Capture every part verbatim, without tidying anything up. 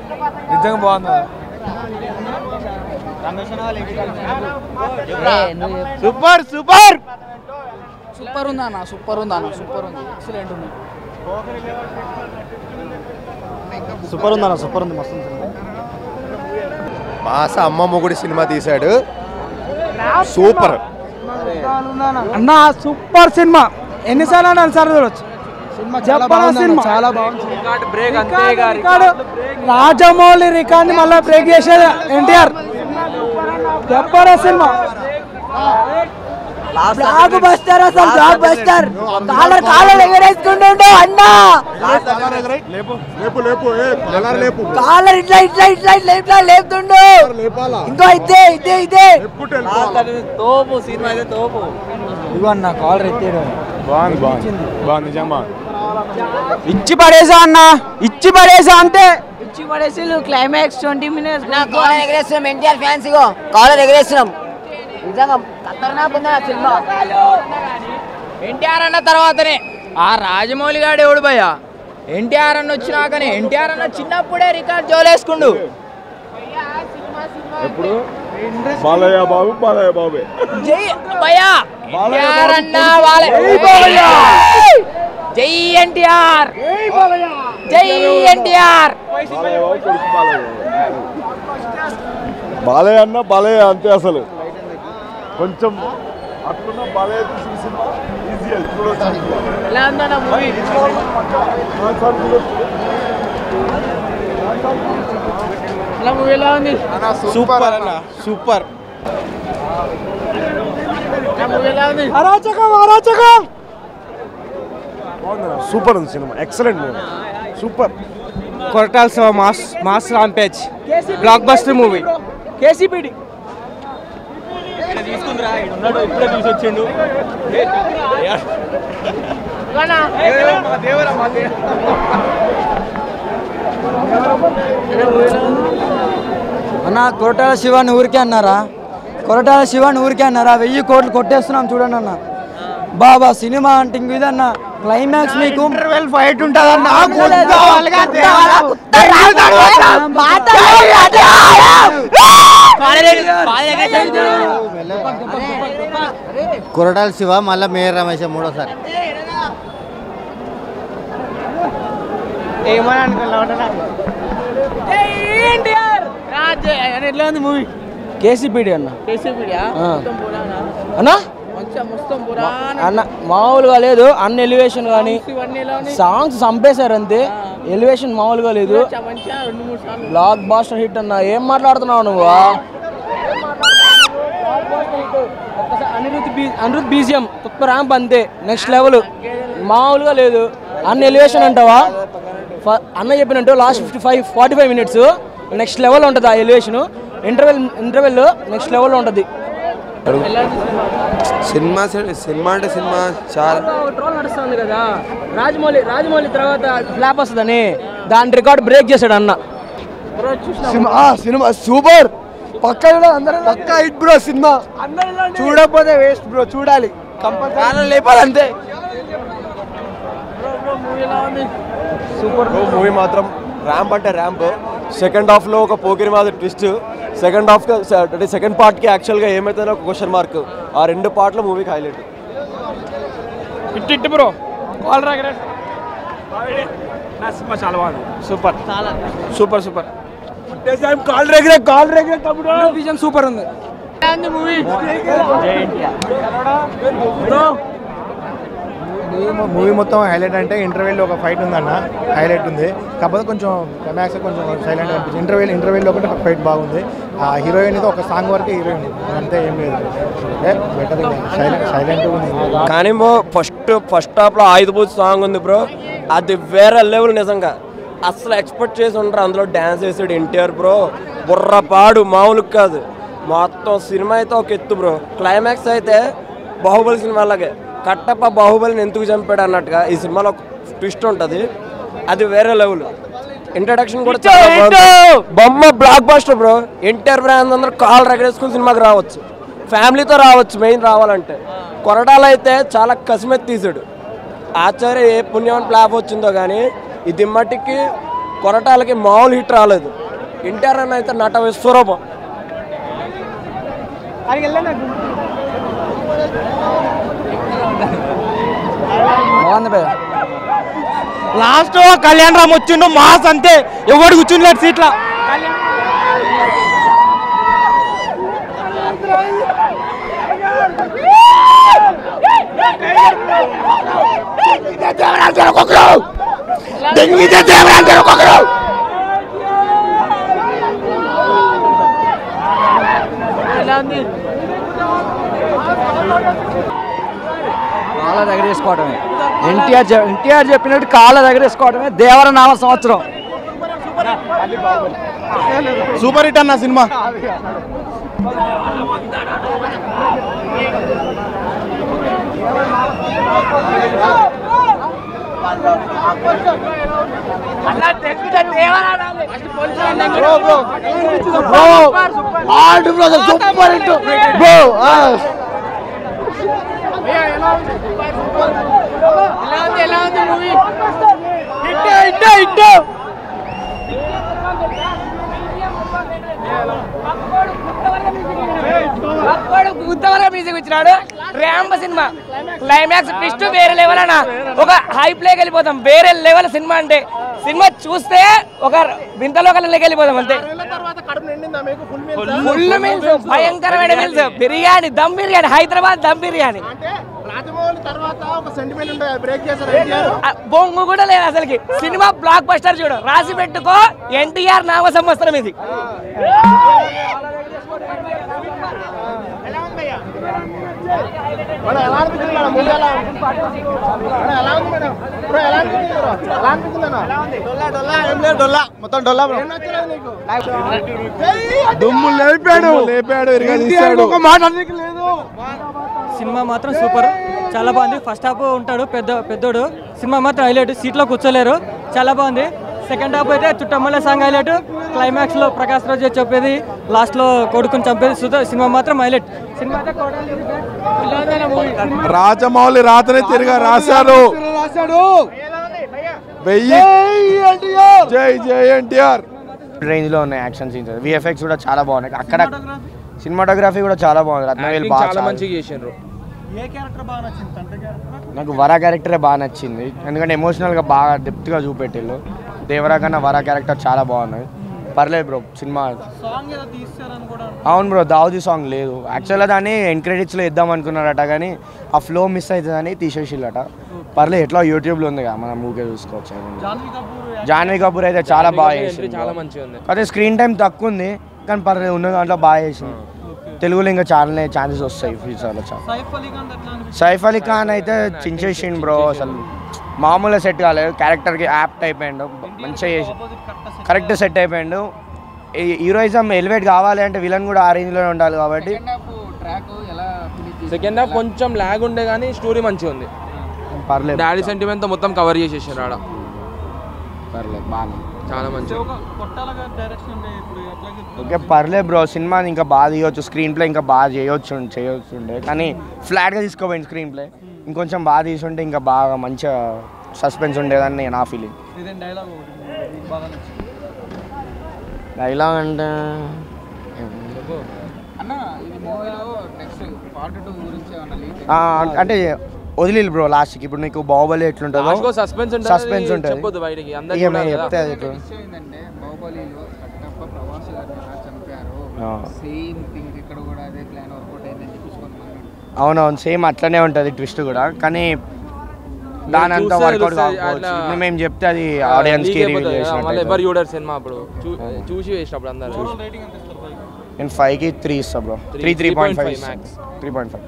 నిజంగా బాగుంది. Super super super ఉందా అన్న, సూపర్ ఉందా అన్న, సూపర్ ఉంది, ఎక్సలెంట్ ఉంది. సూపర్ ఉందన్న, సూపర్ ఉంది, మస్తు ఉంది. మాస అమ్మ మొగుడి సినిమా తీశాడు, సూపర్ అన్న. సూపర్ సినిమా, ఎన్నిసార్లు అన్నా సార్ చూడొచ్చు. చాలా బాగుంది. రాజమౌళి రికార్డ్ మళ్ళీ బ్రేక్ చేసేది ఎన్టీఆర్. చెప్పరా సినిమా బ్లాక్ బస్టర్, అసలు బ్లాక్ బస్టర్. కాలర్ కాలర్ ఎగరేసుకుంటుండే అన్న, కాలర్ ఇట్లా ఇట్లా ఇట్లా ఇట్లా లేపుతుండు. ఇంకో ఇదే ఇదే ఇదే తోపు సినిమా అయితే తోపు. ఇగో అన్న కాలర్ ఎత్తాడు. బాగుంది బాగుంది బాగుంది నిజంగా. ఇచ్చి పడేసా అన్న, ఇచ్చి పడేసా అంతే. ఇచ్చి పడేసి క్లైమాక్స్ ట్వంటీ మినిట్స్ కాలర్ ఎగరేస్తున్నాం, ఎన్టీఆర్ ఫ్యాన్స్ ఇగో కాలర్ ఎగరేస్తున్నాం. నిజంగా ఖతర్నాక్ ఉంది ఆ సినిమా. ఎన్టీఆర్ అన్న తర్వాతనే ఆ రాజమౌళి గాడు ఎవడు భయ. ఎన్టీఆర్ అన్న వచ్చినాకనే, ఎన్టీఆర్ అన్న చిన్నప్పుడే రికార్డ్ జోలేసుకుండు. ఎప్పుడు బాలయ్య బాబు బాలయ్య బాబే జై భయ్యా ఎన్టీఆర్ అన్న వాళ్ళ జై ఎన్టీఆర్, జై ఎన్టీఆర్. బాలయ్య అన్న బాలయ్య అంతే. అసలు కొంచెం అట్లున్న బాలయ్య సూపర్ అన్న, సూపర్. అరాచకం అరాచకం. సూపర్ ఉంది cinema, excellent movie, super. Koratala Siva mass mass rampage blockbuster movie. కేసీపీడి ఇప్పుడే చూసి వచ్చిండు. అన్న కొరటాల శివాన్ని ఊరికే అన్నారా? కొరటాల శివాన్ని ఊరికే అన్నారా? వెయ్యి కోట్లు కొట్టేస్తున్నాం చూడండి అన్న. బాబా సినిమా అంటే ఇంక ఇదన్న క్లైమాక్స్ మీకు ఫైట్ ఉంటుందన్న. కొరటాల శివ మళ్ళీ మేయర్ రమేష్ మూడోసారి. ఏమని అనుకున్నా ఎట్లా ఉంది మూవీ? కేసీపీడి అన్న. కేసీపీడియా అన్న మొత్తం పురాణ అన్న మామూలుగా లేదు. అన్న ఎలివేషన్ కానీ ఇవన్నీ ఎలా ఉన్నాయి? సాంగ్స్ చంపేశారు అంతే. ఎలివేషన్ మామూలుగా లేదు. మంచిగా రెండు మూడు సార్లు బ్లాక్ బాస్టర్ హిట్ అన్న. ఏం మాట్లాడుతున్నావు నువ్వు? అనిరుద్ధ్ బీ అనిరుద్ధ్ బీజిఎం కొత్త ర్యాంప్ అంతే, నెక్స్ట్ లెవెల్. మామూలుగా లేదు. అన్న ఎలివేషన్ అంటావా? అన్న చెప్పినట్టు last fifty five forty five minutes next level ఉంటుంది ఆ ఎలివేషన్. ఇంటర్వెల్ ఇంటర్వెల్ నెక్స్ట్ లెవెల్లో ఉంటుంది. సినిమా సినిమా అంటే సినిమా చాలా ట్రోల్ నడుస్తుంది కదా, రాజమౌళి రాజమౌళి తర్వాత ఫ్లాప్ వస్తుందని దాని రికార్డ్ బ్రేక్ చేశాడు అన్న. సినిమా సూపర్, పక్కా పక్కా హిట్ బ్రో. సినిమా చూడకపోతే వేస్ట్ బ్రో, చూడాలి కంపల్సరీ లేపాలి అంతే. సూపర్ మూవీ మాత్రం. ర్యాంప్ అంటే ర్యాంప్. సెకండ్ హాఫ్లో ఒక పోకిరి మాది ట్విస్ట్. సెకండ్ హాఫ్ అంటే సెకండ్ పార్ట్కి యాక్చువల్గా ఏమైతుందో ఒక క్వశ్చన్ మార్క్. ఆ రెండు పార్ట్లో మూవీకి హైలైట్. ఇట్ ఇట్ బ్రో కాల్ రాగరే నా సినిమా చాలా బాగుంది. Super super super. కాల్ రేగరే కాల్ రేగరే తమ్ముడు విజన్ సూపర్ ఉంది మూవీ. మూవీ మొత్తం హైలైట్ అంటే ఇంటర్వెల్లో ఒక ఫైట్ ఉందన్న, హైలైట్ ఉంది. కాకపోతే కొంచెం క్లైమాక్స్ కొంచెం సైలెంట్ అనిపించింది. ఇంటర్వెల్ ఇంటర్వెల్లో ఒకటి ఫైట్ బాగుంది. ఆ హీరోయిన్ అయితే ఒక సాంగ్ వరకు హీరోయిన్, అంతే ఏం లేదు. బెటర్ సైలెంట్ సైలెంట్ ఉంది. కానీ ఫస్ట్ ఫస్ట్ హాఫ్లో ఆయుధపూజ సాంగ్ ఉంది బ్రో, అది వేరే లెవెల్ నిజంగా. అసలు ఎక్స్పెక్ట్ చేసి ఉంటారు. అందులో డ్యాన్స్ వేసాడు ఎన్టీఆర్ బ్రో, బుర్రపాడు మామూలు కాదు. మొత్తం సినిమా అయితే ఒక ఎత్తు బ్రో. క్లైమాక్స్ అయితే బాహుబలి సినిమా లాగే కట్టప్ప బాహుబలిని ఎందుకు చంపాడు అన్నట్టుగా ఈ సినిమాలో ఒక ట్విస్ట్ ఉంటుంది, అది వేరే లెవెల్. ఇంట్రడక్షన్ కూడా చాలా బాగుంది. బొమ్మ blockbuster bro. NTR brand అందరూ కాల్ రగడేసుకుని సినిమాకి రావచ్చు, ఫ్యామిలీతో రావచ్చు మెయిన్ రావాలంటే. కొరటాలు అయితే చాలా కసిమెత్తి తీసాడు. ఆచార్య ఏ పుణ్యం ప్లాప్ వచ్చిందో కానీ ఇది మట్టికి కొరటాలకి మామూలు హిట్ రాలేదు. ఎన్టీఆర్ అన్న అయితే నట విశ్వరూపం. లాస్ట్ కళ్యాణ్ రామ్ వచ్చిండు మాస్ అంతే, ఎవడు కూర్చుండలేడు సీట్ల. కాళ్ళ దగ్గర వేసుకోవడమే ఎన్టీఆర్ ఎన్టీఆర్ చెప్పినట్టు కాళ్ళ దగ్గర వేసుకోవడమే దేవర నామ సంవత్సరం. సూపర్ హిట్ అన్న సినిమా. మ్యూజిక్ ఇచ్చినాడు. ర్యాంబ సినిమా క్లైమాక్స్ ట్విస్ట్ వేరే లెవెల్ అన్న, ఒక హై ప్లేకి వెళ్ళిపోతాం. వేరే లెవెల్ సినిమా అంటే సినిమా చూస్తే ఒక వింతలో కళ్ళకి వెళ్ళిపోతాం అంతే. ఫుల్ మీల్స్, భయంకరమైన మీల్స్, బిర్యానీ, దమ్ బిర్యానీ, హైదరాబాద్ దమ్ బిర్యానీ. బొంగు కూడా లేదు అసలుకి. సినిమా బ్లాక్ బస్టర్ చూడు, రాసి పెట్టుకో ఎన్టీఆర్ నామ సంవత్సరం ఇది. మొత్తం డొల్లా దుమ్ము లేపాడు లేపాడు ఒక మాట లేదు. సినిమా మాత్రం సూపర్, చాలా బాగుంది. ఫస్ట్ హాఫ్ ఉంటాడు పెద్ద పెద్దోడు, సినిమా మాత్రం హైలైట్. సీట్లో కూర్చోలేరు, చాలా బాగుంది. సెకండ్ హాఫ్ అయితే చుట్టమ్మల సాంగ్ హైలైట్. క్లైమాక్స్ లో ప్రకాష్ రాజు చెప్పేది, లాస్ట్ లో కొడుకుని చంపేది, సినిమా మాత్రం హైలైట్. సినిమా రాజమౌళి రాతనే తిరిగా రాశారు. జై జై ఎన్టీఆర్ రేంజ్ లో ఉన్నాయి యాక్షన్ సీన్స్, విఎఫ్ఎక్స్ కూడా చాలా బాగున్నాయి. అక్కడ సినిమాటోగ్రఫీ కూడా చాలా బాగుంది. రత్నవేలు బాగా మంచిగా చేశారు. నాకు వరా క్యారెక్టరే బాగా నచ్చింది, ఎందుకంటే ఎమోషనల్గా బాగా డెప్త్గా చూపెట్టిళ్ళు. దేవరా కన్నా వరా క్యారెక్టర్ చాలా బాగున్నది. పర్లేదు బ్రో సినిమా. అవును బ్రో, దావుది సాంగ్ లేదు. యాక్చువల్గా దాన్ని ఎండ్ క్రెడిట్స్లో ఇద్దాం అనుకున్నారట, కానీ ఆ ఫ్లో మిస్ అవుతుందని తీసేసిల్లట. పర్లేదు, ఎట్లా యూట్యూబ్లో ఉంది కదా, మనం ఊకే చూసుకోవచ్చు. జాన్వీ కపూర్ అయితే చాలా బాగా చేసింది, చాలా మంచిగా ఉంది. అదే స్క్రీన్ టైం తక్కువ ఉంది, కానీ పర్లేదు ఉన్న దాంట్లో బాగా చేసింది. తెలుగులో ఇంకా చాలా ఛాన్సెస్ వస్తాయి ఫ్యూచర్లో. సైఫ్ అలీ ఖాన్ అయితే చించేసిండు బ్రో, అసలు మామూలుగా సెట్ కాలేదు. క్యారెక్టర్కి యాప్ట్ అయిపోయాడు, మంచిగా చేసి కరెక్ట్ సెట్ అయిపోయాడు. హీరోయిజం ఎలివేట్ కావాలి అంటే విలన్ కూడా ఆ రేంజ్లోనే ఉండాలి కాబట్టి. సెకండ్ హాఫ్ కొంచెం లాగ్ ఉండే కానీ స్టోరీ మంచిగా ఉంది. పర్లేదు, డాడీ సెంటిమెంట్తో మొత్తం కవర్ చేసేసారు ఆడ. పర్లేదు, బాగా చాలా మంచిగా. ఓకే పర్లేదు బ్రో, సినిమా ఇంకా బాగా తీయవచ్చు, స్క్రీన్ ప్లే ఇంకా బాగా చేయొచ్చు చేయొచ్చు ఉండే, కానీ ఫ్లాట్గా తీసుకోపోయింది స్క్రీన్ ప్లే. ఇంకొంచెం బాగా తీసుంటే ఇంకా బాగా మంచిగా సస్పెన్స్ ఉండేదని నా ఫీలింగ్. డైలాగ్ అంటే అంటే వదిలేదు బ్రో లాస్ట్కి. ఇప్పుడు నీకు బాహుబలి ఎట్లుంటుందో సస్పెన్స్ సస్పెన్స్ ఉంటుంది, చెప్తే అది అవునవును సేమ్ అట్లనే ఉంటుంది ట్విస్ట్ కూడా, కానీ దాని అంతా వర్కౌట్ కాకపోవచ్చు. ఇప్పుడు మేము చెప్తే అది ఆడియన్స్ కి రివీల్ చేసినట్టు. సినిమా అప్పుడు చూసి వేసినప్పుడు అందరూ నేను ఫైవ్ కి త్రీ ఇస్తా బ్రో, three three point five three point five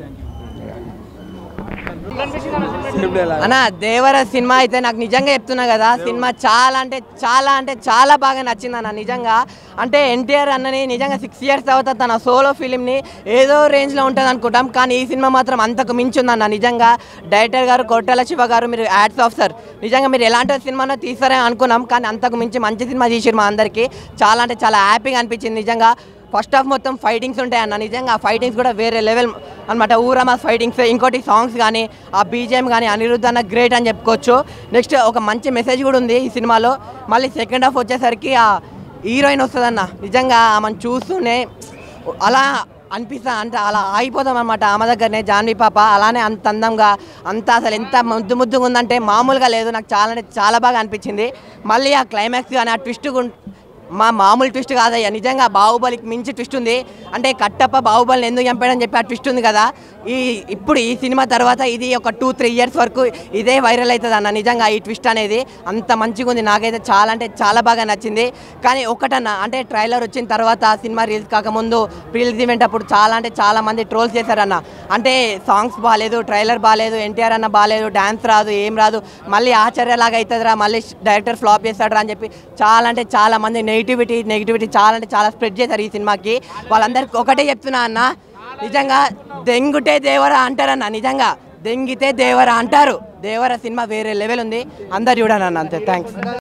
అన్న దేవర సినిమా అయితే నాకు నిజంగా చెప్తున్నా కదా, సినిమా చాలా అంటే చాలా అంటే చాలా బాగా నచ్చింది అన్న. నిజంగా అంటే ఎన్టీఆర్ అన్నని నిజంగా సిక్స్ ఇయర్స్ తర్వాత తన సోలో ఫిలింని ఏదో రేంజ్లో ఉంటుంది అనుకుంటాం, కానీ ఈ సినిమా మాత్రం అంతకు మించి ఉందన్న. నిజంగా డైరెక్టర్ గారు కొట్టాల శివ గారు, మీరు యాడ్స్ ఆఫ్ సార్. నిజంగా మీరు ఎలాంటి సినిమానో తీస్తారని అనుకున్నాం, కానీ అంతకు మించి మంచి సినిమా తీసిరు మా అందరికీ. చాలా అంటే చాలా హ్యాపీగా అనిపించింది నిజంగా. ఫస్ట్ హాఫ్ మొత్తం ఫైటింగ్స్ ఉంటాయి అన్న, నిజంగా ఆ ఫైటింగ్స్ కూడా వేరే లెవెల్ అనమాట. ఊరమాస్ ఫైటింగ్స్, ఇంకోటి సాంగ్స్ కానీ ఆ బీజిఎం కానీ అనిరుద్ధ్ అన్న గ్రేట్ అని చెప్పుకోవచ్చు. నెక్స్ట్ ఒక మంచి మెసేజ్ కూడా ఉంది ఈ సినిమాలో. మళ్ళీ సెకండ్ హాఫ్ వచ్చేసరికి ఆ హీరోయిన్ వస్తుందన్న, నిజంగా ఆమెను చూస్తూనే అలా అనిపిస్తా అంటే అలా ఆగిపోతాం అనమాట. ఆమె దగ్గరనే జాన్వీ పాప అలానే అంత అందంగా అంత అసలు ఎంత ముద్దు ముద్దుగా ఉందంటే మామూలుగా లేదు. నాకు చాలా అంటే చాలా బాగా అనిపించింది. మళ్ళీ ఆ క్లైమాక్స్ కానీ ఆ ట్విస్ట్ మా మామూలు ట్విస్ట్ కాదయ్యా, నిజంగా బాహుబలికి మించి ట్విస్ట్ ఉంది. అంటే కట్టప్ప బాహుబలిని ఎందుకు చంపాడని చెప్పి ఆ ట్విస్ట్ ఉంది కదా, ఈ ఇప్పుడు ఈ సినిమా తర్వాత ఇది ఒక టూ త్రీ ఇయర్స్ వరకు ఇదే వైరల్ అవుతుంది అన్న. నిజంగా ఈ ట్విస్ట్ అనేది అంత మంచిగా ఉంది, నాకైతే చాలా అంటే చాలా బాగా నచ్చింది. కానీ ఒకటన్నా అంటే ట్రైలర్ వచ్చిన తర్వాత సినిమా రిలీజ్ కాకముందు రిలీజ్ ఈవెంట్ అప్పుడు చాలా అంటే చాలా మంది ట్రోల్స్ చేశారన్న. అంటే సాంగ్స్ బాగాలేదు, ట్రైలర్ బాగాలేదు, ఎన్టీఆర్ అన్న బాగాలేదు, డ్యాన్స్ రాదు, ఏం రాదు, మళ్ళీ ఆశ్చర్యలాగా అవుతుందిరా, మళ్ళీ డైరెక్టర్ ఫ్లాప్ చేస్తాడరా అని చెప్పి చాలా అంటే చాలా మంది నెగిటివిటీ నెగిటివిటీ చాలా అంటే చాలా స్ప్రెడ్ చేశారు ఈ సినిమాకి. వాళ్ళందరికీ ఒకటే చెప్తున్నా అన్న, నిజంగా దెంగుటే దేవరా అంటారన్న, నిజంగా దెంగితే దేవరా అంటారు. దేవర సినిమా వేరే లెవెల్ ఉంది, అందరు చూడండి అన్న. అంతే, థ్యాంక్స్.